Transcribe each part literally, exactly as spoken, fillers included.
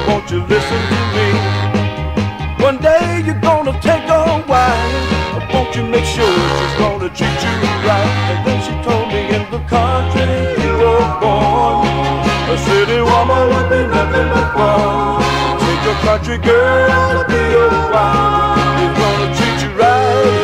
won't you listen to me? One day you're gonna take a wife, won't you make sure she's gonna treat you right? And then she told me in the country you were born, a city woman would be nothing but fun. Take a country girl to be your wife, she's gonna treat you right.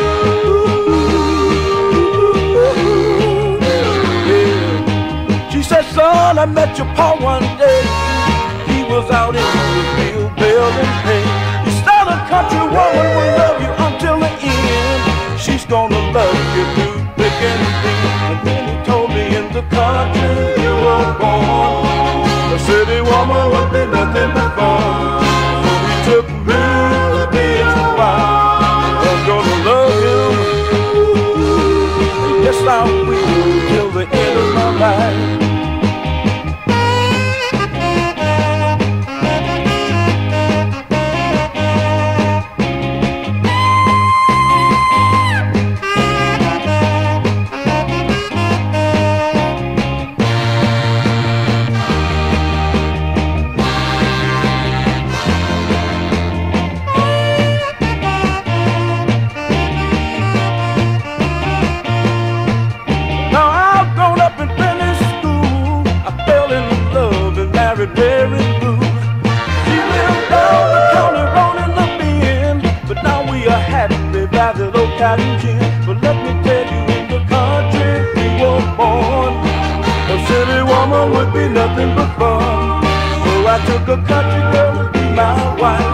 Yeah. She said, son, I met your pa one day. He was out in the field building hay. You start a country woman will love you until the end. She's gonna love you through thick and thin. And then he told me in the country you were born, a city woman would be nothing but fun. So he took me to be his wife. I'm gonna love him, yes I will, till the end of my life. Very blue. She lived down the county road in the bend, but now we are happy by the old cotton gin. But let me tell you, in the country we were born, a city woman would be nothing but fun. So I took a country girl to be my wife.